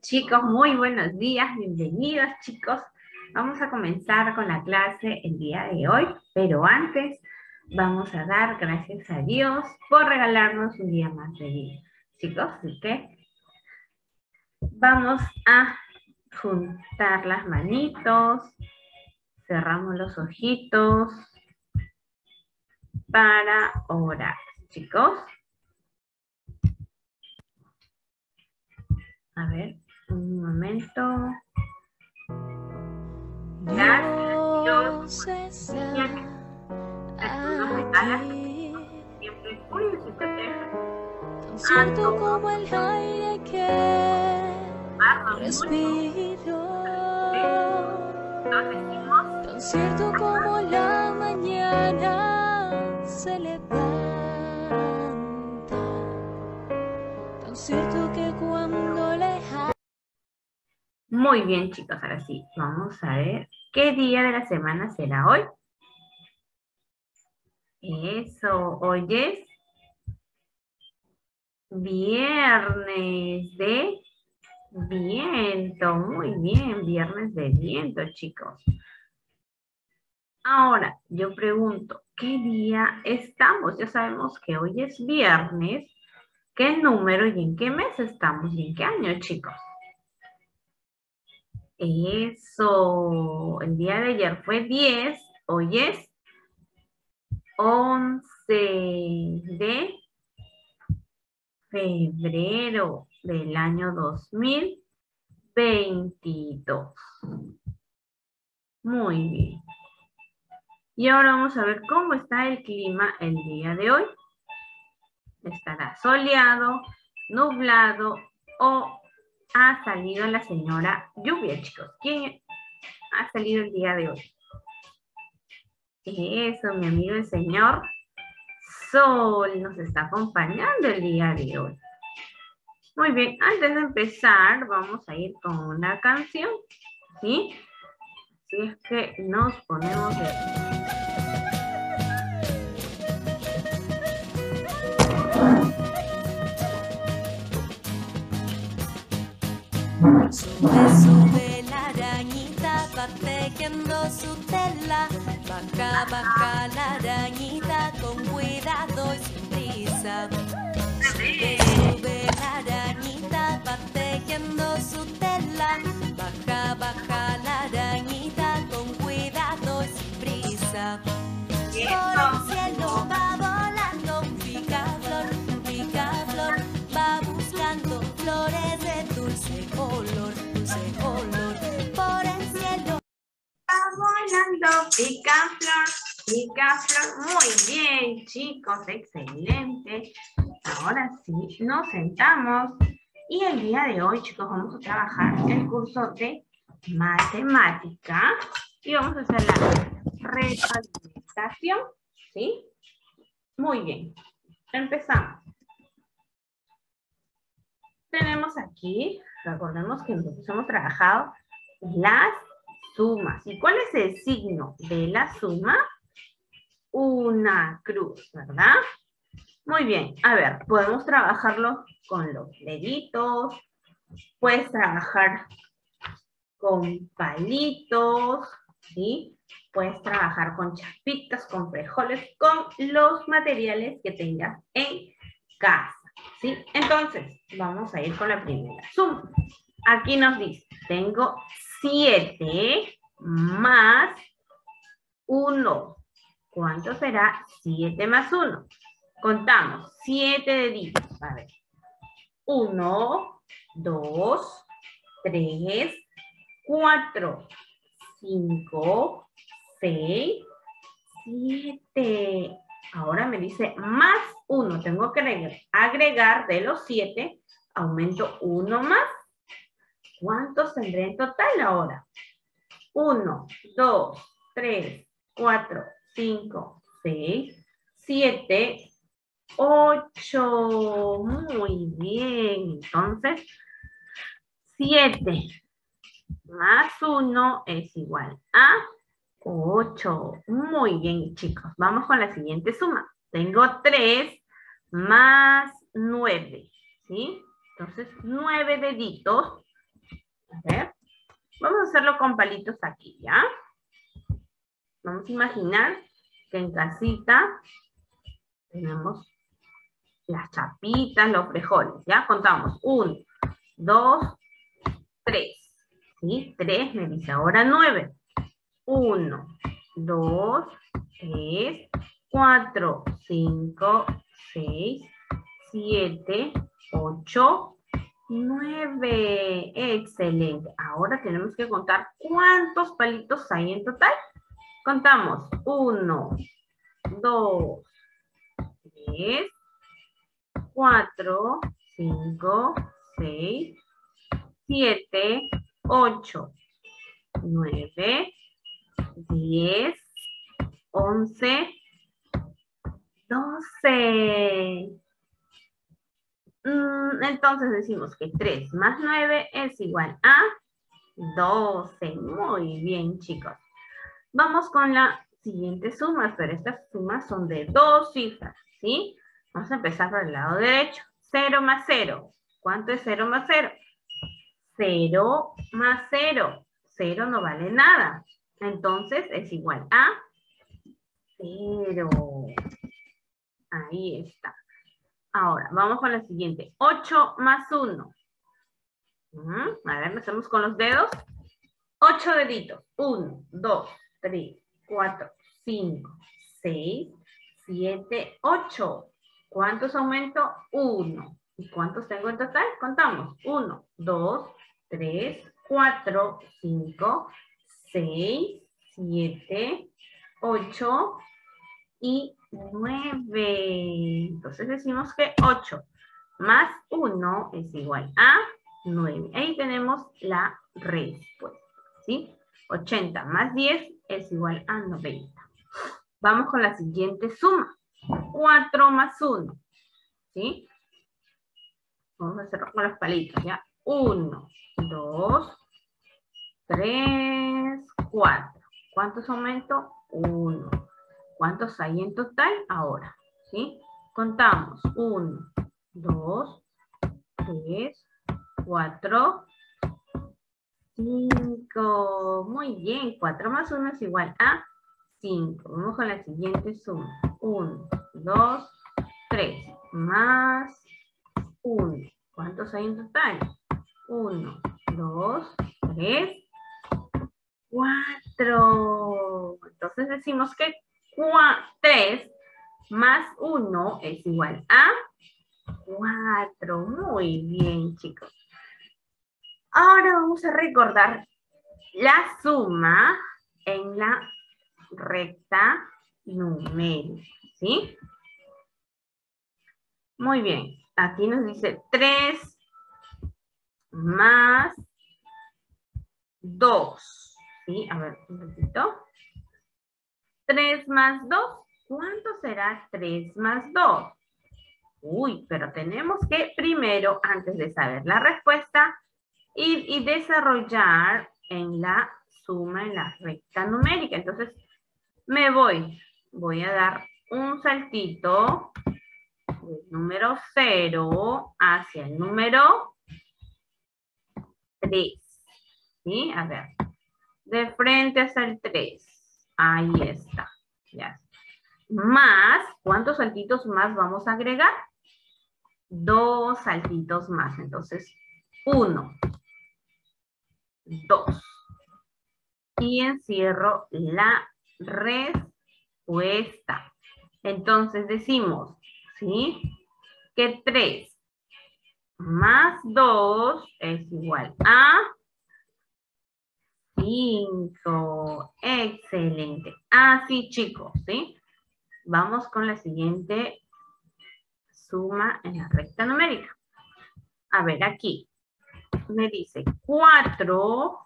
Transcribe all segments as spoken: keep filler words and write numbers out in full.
Chicos, muy buenos días, bienvenidos chicos. Vamos a comenzar con la clase el día de hoy, pero antes vamos a dar gracias a Dios por regalarnos un día más de vida. Chicos, así que vamos a juntar las manitos, cerramos los ojitos para orar, chicos. A ver, un momento. Dios está aquí, tan cierto como el aire que respiro, tan cierto como la mañana se levanta, tan cierto que cuando le... Muy bien, chicos, ahora sí, vamos a ver qué día de la semana será hoy. Eso, hoy es viernes de viento. Muy bien, viernes de viento, chicos. Ahora, yo pregunto, ¿qué día estamos? Ya sabemos que hoy es viernes. ¿Qué número y en qué mes estamos? ¿Y en qué año, chicos? Eso, el día de ayer fue diez, hoy es once de febrero del año dos mil veintidós. Muy bien. Y ahora vamos a ver cómo está el clima el día de hoy. ¿Estará soleado, nublado o ha salido la señora lluvia, chicos? ¿Quién ha salido el día de hoy? Eso, mi amigo el señor Sol nos está acompañando el día de hoy. Muy bien, antes de empezar vamos a ir con una canción, ¿sí? Si es que nos ponemos de... Sube, sube la arañita, va tejiendo su tela. Baja, baja la arañita, con cuidado y sin prisa. Sube, sube la arañita, va tejiendo su tela. Baja, baja la arañita, con cuidado y sin prisa. Por el cielo va volando, picaflor, picaflor, va buscando flores de dulce color, dulce color. Por el cielo va volando, picaflor, picaflor. Muy bien, chicos, excelente. Ahora sí, nos sentamos. Y el día de hoy, chicos, vamos a trabajar el curso de matemática. Y vamos a hacer la retroalimentación, ¿sí? Muy bien. Empezamos. Tenemos aquí, recordemos que nosotros hemos trabajado las sumas. ¿Y cuál es el signo de la suma? Una cruz, ¿verdad? Muy bien. A ver, podemos trabajarlo con los deditos. Puedes trabajar con palitos, ¿sí? Puedes trabajar con chapitas, con frijoles, con los materiales que tengas en casa, ¿sí? Entonces, vamos a ir con la primera suma. Aquí nos dice, tengo siete más uno. ¿Cuánto será siete más uno? Contamos, siete deditos. A ver. uno, dos, tres, cuatro, cinco, seis, siete. Ahora me dice más uno. Tengo que agregar de los siete, aumento uno más. ¿Cuántos tendré en total ahora? uno, dos, tres, cuatro, cinco, seis, siete, ocho. Muy bien. Entonces, siete más uno es igual a ocho. Muy bien, chicos. Vamos con la siguiente suma. Tengo tres más nueve, ¿sí? Entonces, nueve deditos A ver. Vamos a hacerlo con palitos aquí, ¿ya? Vamos a imaginar que en casita tenemos las chapitas, los frijoles, ¿ya? Contamos. Uno, dos, tres. ¿Sí? Tres me dice ahora nueve. Uno, dos, tres, cuatro, cinco, seis, siete, ocho, nueve. Excelente. Ahora tenemos que contar cuántos palitos hay en total. Contamos. Uno, dos, tres, cuatro, cinco, seis, siete, ocho, nueve, diez, once, doce. Mm, entonces decimos que tres más nueve es igual a doce. Muy bien, chicos. Vamos con la siguiente suma, pero estas sumas son de dos cifras, ¿sí? Vamos a empezar por el lado derecho. cero más cero. ¿Cuánto es cero más cero? cero más cero. cero no vale nada. Entonces es igual a cero. Ahí está. Ahora, vamos con la siguiente. ocho más uno. A ver, empecemos con los dedos. ocho deditos. uno, dos, tres, cuatro, cinco, seis, siete, ocho. ¿Cuántos aumento? uno. ¿Y cuántos tengo en total? Contamos. uno, dos, tres, cuatro, cinco, seis, siete, ocho y nueve. Entonces decimos que ocho más uno es igual a nueve. Ahí tenemos la respuesta, ¿sí? ochenta más diez es igual a noventa. Vamos con la siguiente suma. cuatro más uno, ¿sí? Vamos a hacerlo con los palitos, ¿ya? uno, dos, tres, cuatro. ¿Cuántos aumento? uno. ¿Cuántos hay en total? Ahora, ¿sí? Contamos. uno, dos, tres, cuatro, cinco. Muy bien. cuatro más uno es igual a cinco. Vamos con la siguiente suma. uno, dos, tres. Más uno. ¿Cuántos hay en total? uno, dos, tres, cuatro. Entonces decimos que tres más uno es igual a cuatro. Muy bien, chicos. Ahora vamos a recordar la suma en la recta numérica, ¿sí? Muy bien. Aquí nos dice tres más dos. ¿Sí? A ver, un poquito. tres más dos. ¿Cuánto será tres más dos? Uy, pero tenemos que primero, antes de saber la respuesta, ir y desarrollar en la suma, en la recta numérica. Entonces, me voy. Voy a dar un saltito del número cero hacia el número tres. ¿Sí? A ver. De frente hasta el tres. Ahí está. Ya. Más, ¿cuántos saltitos más vamos a agregar? Dos saltitos más. Entonces, uno, dos. Y encierro la respuesta. Entonces decimos, ¿sí? Que tres más dos es igual a cinco. Excelente. Así, chicos, ¿sí? Vamos con la siguiente suma en la recta numérica. A ver, aquí me dice cuatro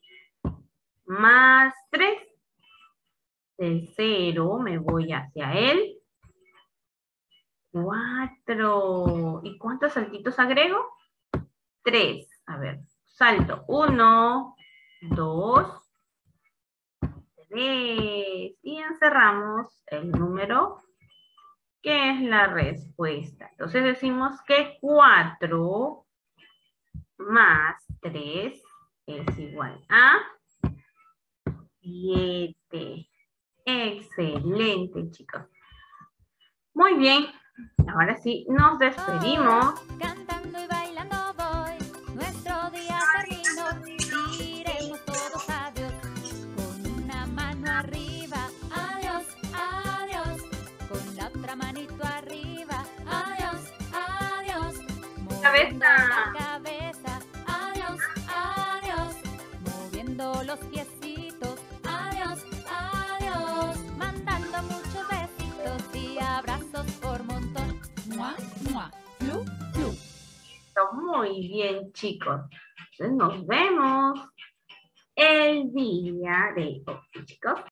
más tres. De cero me voy hacia el cuatro. ¿Y cuántos saltitos agrego? tres. A ver, salto. uno, dos, tres. Y encerramos el número que es la respuesta. Entonces decimos que cuatro más tres es igual a siete. Excelente, chicos. Muy bien. Ahora sí, nos despedimos. Cantando y bailando voy, nuestro día terminó. Diremos todos adiós, con una mano arriba. Adiós, adiós, con la otra manito arriba. Adiós, adiós, moviendo la cabeza. Adiós, adiós, moviendo los piecitos. Adiós, adiós, mandando muchos besitos y abrazos por montón. Mua, mua, flu, flu. Muy bien, chicos. Entonces nos vemos el día de hoy, chicos.